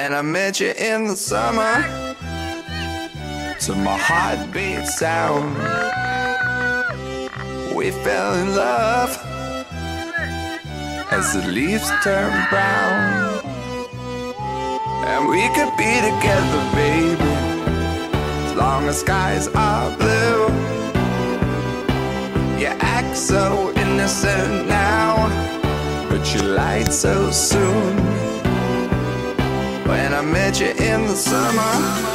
When I met you in the summer, to my heartbeat sound, we fell in love as the leaves turn brown. And we could be together, baby, as long as skies are blue. You act so innocent now, but you lied so soon. When I met you in the summer,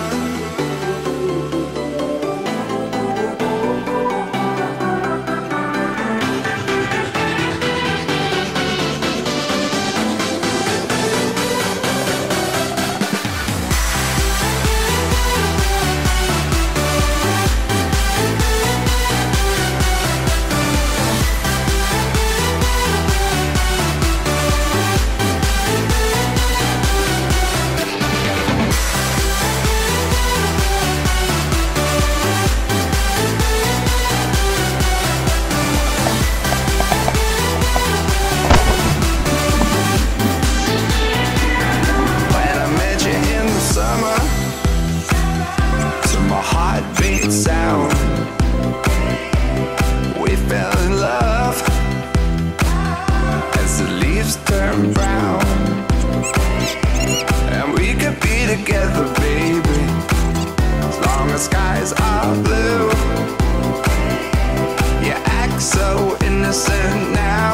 heartbeat sound, we fell in love as the leaves turn brown. And we could be together, baby, as long as skies are blue. You act so innocent now,